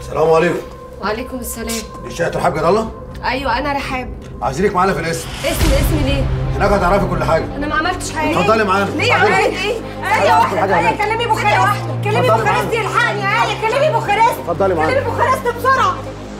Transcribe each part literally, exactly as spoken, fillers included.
السلام عليكم. وعليكم السلام. دي شقة رحاب جد الله؟ ايوه انا رحاب. عايزينك معانا في الاسم. اسم اسم ليه؟ هناك هتعرفي كل حاجة. انا ما عملتش حاجة. اتفضلي معانا. ليه عملت ايه؟ آية واحدة، آية كلمي بوخارست، كلمي بوخارست يلحقني يا آية، كلمي بوخارست. اتفضلي معانا. كلمي بوخارست بسرعة.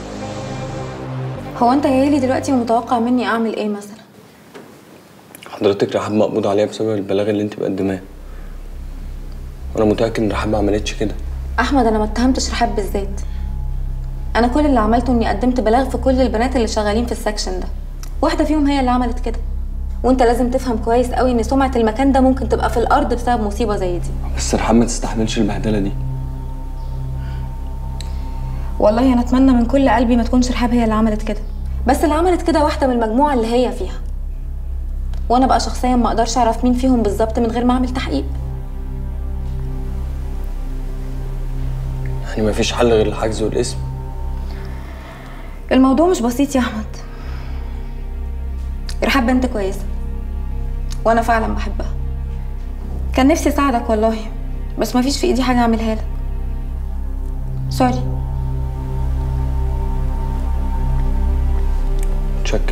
هو انت جاي لي دلوقتي ومتوقع مني اعمل ايه مثلا؟ حضرتك رحاب مقبوض عليها بسبب البلاغ اللي انت مقدماه. وانا متاكد ان رحاب ما عملتش كده. احمد انا ما اتهمتش رحاب بالذات. انا كل اللي عملته اني قدمت بلاغ في كل البنات اللي شغالين في السكشن ده. واحده فيهم هي اللي عملت كده. وانت لازم تفهم كويس قوي ان سمعه المكان ده ممكن تبقى في الارض بسبب مصيبه زي دي. بس رحاب ما تستحملش البهدله دي. والله انا اتمنى من كل قلبي ما تكونش رحاب هي اللي عملت كده. بس اللي عملت كده واحده من المجموعه اللي هي فيها. وانا بقى شخصيا ما اقدرش اعرف مين فيهم بالظبط من غير ما اعمل تحقيق. يعني ما فيش حل غير الحجز والاسم؟ الموضوع مش بسيط يا احمد. رحاب بنت كويسه وانا فعلا بحبها. كان نفسي اساعدك والله، بس ما فيش في ايدي حاجه اعملها لك. سوري. متشكر.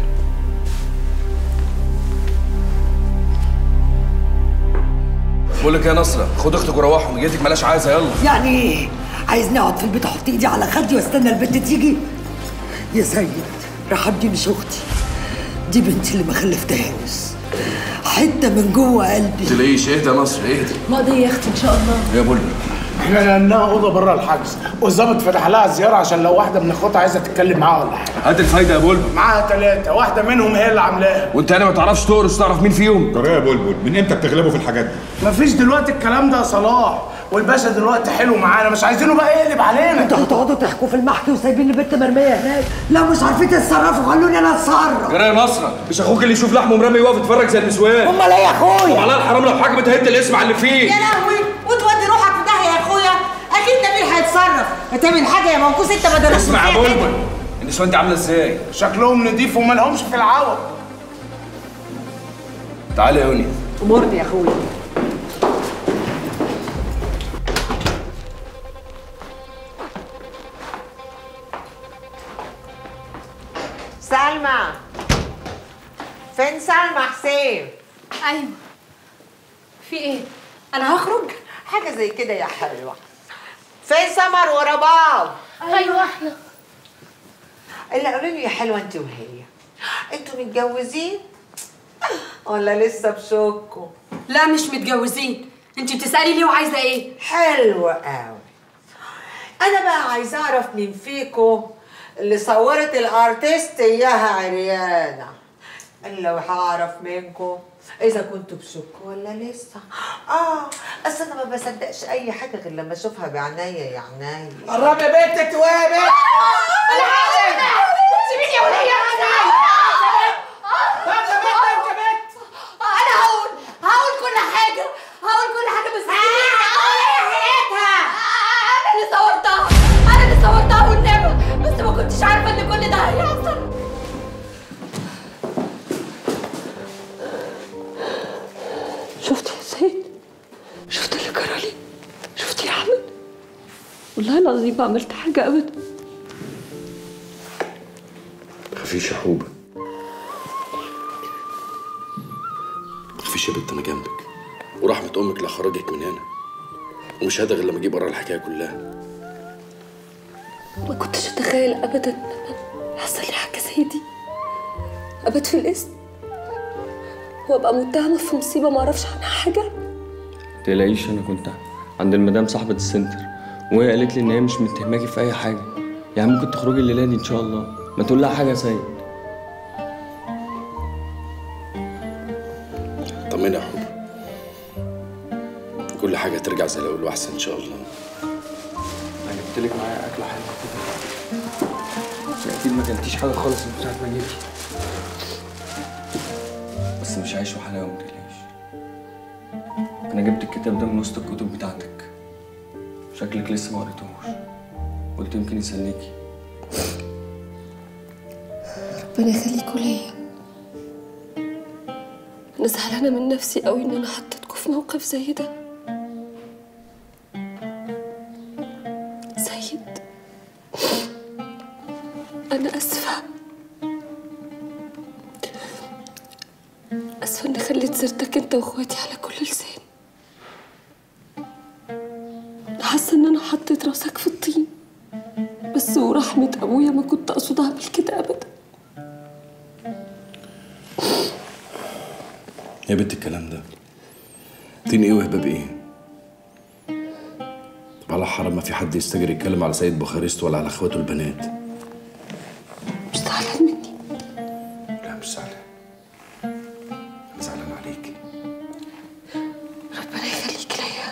بقول لك يا نصرة، خد اختك وروحوا، مجيتك ملاش عايزه. يلا. يعني ايه؟ عايزني اقعد في البيت احط ايدي على خدي واستنى البنت تيجي؟ يا سيد، رحاب دي مش اختي، دي بنتي اللي ما خلفتهاش، حته من جوه قلبي. ما تلاقيش. اهدى يا نصر، اهدى. ماضي يا اختي ان شاء الله. يا بلبل، احنا لانها اوضه بره الحجز، والظابط فتح لها زياره عشان لو واحده من اخواتها عايزه تتكلم معاها ولا حاجه. هات الفايده يا بلبل. معاها ثلاثه، واحده منهم هي اللي عاملاها. وانت انا ما تعرفش تقرص تعرف مين فيهم؟ جرى يا بلبل، من امتى بتغلبوا في الحاجات دي؟ مفيش دلوقتي الكلام ده يا صلاح، والباشا دلوقتي حلو معانا، مش عايزينه بقى يقلب علينا. انتوا هتقعدوا تحكوا في المحكي وسايبين البنت مرميه هناك؟ لو مش عارفين تتصرفوا خلوني انا اتصرف. جرى يا نصرة، مش اخوك اللي يشوف لحمه مرمي يقف يتفرج زي النسوان؟ امال ايه يا اخويا؟ طب على الحرام لو حكمت هد الاسم على اللي فيه. يا لهوي، وتودي روحك في داهيه يا اخويا. اكيد نبيل هيتصرف. هتعمل حاجه يا موكوس انت ما درستش. اسمع يا بلبل، النسوان دي عامله ازاي؟ شكلهم نضيف وما لهمش في العوض. تعالى يا يوني. امرني يا اخويا. سلمى، فين سلمى حسين؟ ايوه. في ايه؟ انا هخرج؟ حاجه زي كده يا حلوه. فين سمر ورباب؟ ايوه احنا. اللي قولوا لي يا حلوه انت وهي، انتوا متجوزين ولا لسه بشوكوا؟ لا مش متجوزين. انت بتسالي ليه وعايزه ايه؟ حلوه قوي. انا بقى عايزه اعرف مين فيكم اللي صورت الارتست اياها عريانه. انا لو هعرف منكم اذا كنتوا بشوكوا ولا لسه. اه اصل انا ما بصدقش اي حاجه غير لما اشوفها بعناية يا عينيا. قرب يا بنت توابت. سيبيني يا وليه. انا هقول هقول كل حاجه، هقول كل حاجه بس سيبيني. انا اللي صورتها، انا اللي صورتها والنبي، بس ما كنتش عارفه ان كل ده هيحصل. شفت يا سيد؟ شفت اللي جرى لي؟ شفت يا احمد؟ والله العظيم ما عملت حاجه ابدا. متخافيش يا حوبه، متخافيش يا بنت، انا جنبك، ورحمه امك لا خرجك من هنا، ومش هذا غير لما اجيب ورا الحكايه كلها. ما كنتش اتخيل ابدا يحصل لي حاجه زي دي، ابات في الاسم وابقى متهمه في مصيبه ما اعرفش عنها حاجه. متقلقيش، انا كنت عند المدام صاحبه السنتر وهي قالت لي ان هي مش متهماكي في اي حاجه. يعني ممكن تخرجي الليله دي ان شاء الله. ما تقول لها حاجه يا سيد. طمني يا حوبه، كل حاجه ترجع زي الاول واحسن ان شاء الله. انا جبت لك معايا اكل حلو كده، اكيد ما كلتيش حاجه خالص من ساعه ما جيتي، بس مش عايش وحلاوه، ما تقلقيش. انا جبت الكتاب ده من وسط الكتب بتاعتك، شكلك لسه ما قريتهوش، قلت يمكن يسليكي. ربنا يخليكوا ليا. انا زعلانه من نفسي قوي ان انا حطيتكوا في موقف زي ده. سيد سيرتك انت واخواتي على كل لسان. حاسه ان انا حطيت راسك في الطين، بس ورحمه ابويا ما كنت اقصد اعمل كده ابدا. يا بنت الكلام ده طين ايه وهباب ايه؟ طب على حرام ما في حد يستجر يتكلم على سيد بوخارست ولا على اخواته البنات. مش زعلان مني؟ لا مش زعلان، انا زعلان عليكي. ربنا يخليك ليا.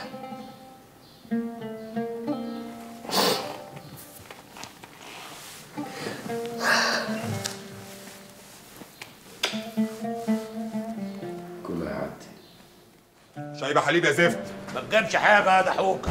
كله هيعدي. شايبه حليب يا زفت. ما تجيبش حاجه يا ضحوك.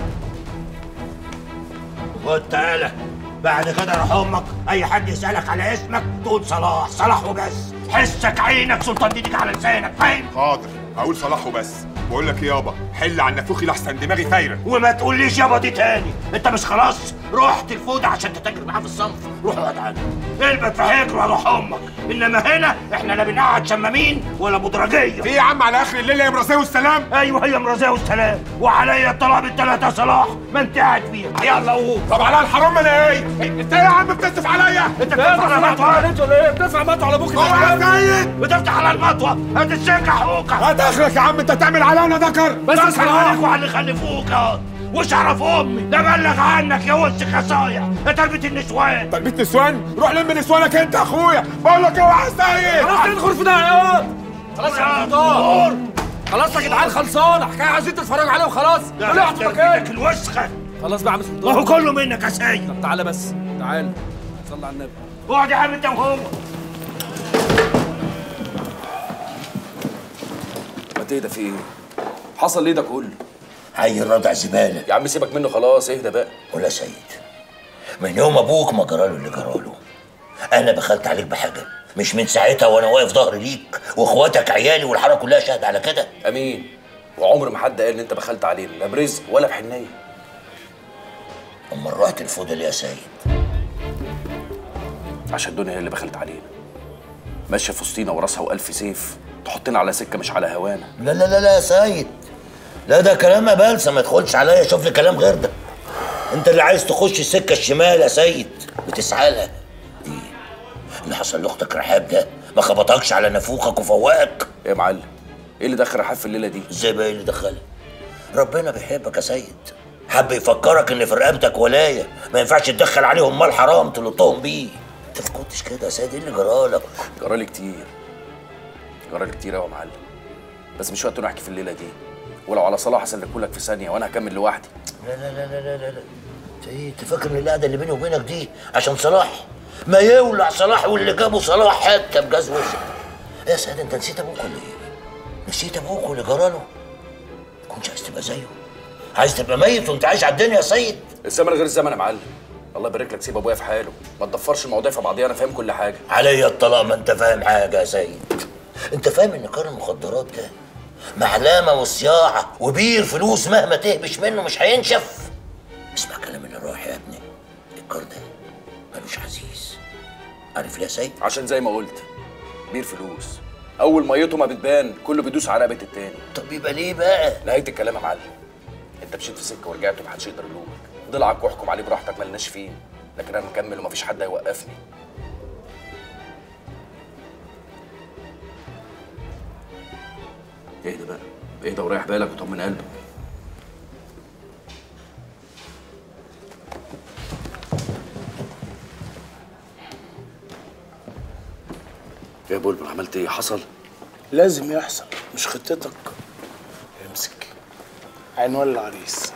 خد تعالى، بعد كده روح امك اي حد يسالك على اسمك تقول صلاح صلاح وبس. حسك عينك سلطان دينك على لسانك، فاهم؟ حاضر هقول صلاح وبس. بقول لك ايه يابا، حل عن نافوخي لحسن دماغي فايره. وما تقوليش يابا دي تاني، انت مش خلاص رحت الفوضى عشان تتاجر معاه في الصنف؟ روح اقعد عنده، البت في حجر وروح امك. انما هنا احنا لا بنقعد شمامين ولا مدرجيه. في يا عم على اخر الليل يا مرزاوي والسلام؟ ايوه هي مرزاوي والسلام، وعليا الطلاق بالثلاثه صلاح ما انت قاعد فيها. يلا قوم. طب على الحرام انا ايه؟ انت يا عم بتنسف عليا؟ انت بتدفع على المطوه انت ولا ايه؟ بتدفع مطوه على ابوك. هو يا سيد بتفتح على المطوه هتتشجع حقوقك. هات اخرك يا عم، انت تعمل علينا ذكر بس اسال عليك وعلى اللي خلفوك اهو. وش اعرف امي ده بلغ عنك يا وسخ يا صايع يا تربيه النسوان. تربيه نسوان؟ روح لم نسوانك انت يا اخويا. بقول لك اوعى يا سيد. خلاص تدخل في ده يا خلاص يا دكتور. خلاص يا جدعان خلصانه حكايه عايزين تتفرجوا عليها وخلاص. طلعت مكانك الوسخه. خلاص بقى يا عم سلطان. ما هو كله منك يا سيد. طب تعالى بس تعالى صلي على النبي. اقعد يا عم انت وهو. ما تهدى في ايه؟ حصل ليه ده كله؟ حي الرضع زباله يا عم سيبك منه خلاص، اهدى بقى. ولا سيد، من يوم ابوك ما جراله اللي جراله. انا بخلت عليك بحاجه، مش من ساعتها وانا واقف ظهري ليك واخواتك عيالي والحاره كلها شاهده على كده. امين. وعمر ما حد قال ان انت بخلت علينا، لا برزق ولا بحنيه. اما رحت الفضل يا سيد عشان الدنيا هي اللي بخلت علينا، ماشيه في وسطينا وراسها والف سيف تحطنا على سكه مش على هوانا. لا لا لا لا يا سيد، لا ده كلام يا بلسه، ما تدخلش عليا، شوف لي كلام غير ده. انت اللي عايز تخش السكه الشمال يا سيد، بتسعى لها. ايه اللي حصل لاختك رحاب ده؟ ما خبطكش على نافوخك وفوقك؟ ايه يا معلم، ايه اللي دخل رحاب في الليله دي؟ ازاي بقى ايه اللي دخلها؟ ربنا بيحبك يا سيد، حب يفكرك ان في رقبتك ولايه، ما ينفعش تدخل عليهم مال حرام تلطهم بيه. انت ما كنتش كده يا سيد، ايه اللي جرالك؟ جرالي كتير، جرالي كتير قوي يا معلم، بس مش وقت نحكي في الليله دي. ولو على صلاح هسلكهولك في ثانيه وانا هكمل لوحدي. لا لا لا لا لا لا انت ايه، انت فاكر ان القعده اللي بيني وبينك دي عشان صلاح؟ ما يولع صلاح واللي جابه صلاح حتى بجاز وشك. ايه يا سيد، انت نسيت ابوك ولا ايه؟ نسيت ابوك واللي جراله؟ ما كنتش عايز تبقى زيه؟ عايز تبقى ميت وانت عايش على الدنيا يا سيد؟ الزمن غير الزمن يا معلم، الله يبارك لك، سيب ابويا في حاله، ما تضفرش المواضيع في بعضيها، انا فاهم كل حاجه. عليا الطلاق ما انت فاهم حاجه يا سيد. انت فاهم ان كار المخدرات ده معلمه وصياعه وبير فلوس، مهما تهبش منه مش هينشف. اسمع كلام اللي راح يا ابني، الكار ده ملوش عزيز. عارف ليه يا سيد؟ عشان زي ما قلت بير فلوس، اول ميته ما بتبان كله بيدوس على رقبه التاني. طب يبقى ليه بقى؟ نهايه الكلام يا معلم، انت مشيت في سكه ورجعت ومحدش يقدر يلومك، ضلعك واحكم عليه براحتك مالناش فيه، لكن انا مكمل ومفيش حد هيوقفني. اهدى بقى، اهدى وريح بالك وطمن قلبك. يا بلبل عملت ايه؟ حصل؟ لازم يحصل، مش خطتك. امسك عنوان العريس.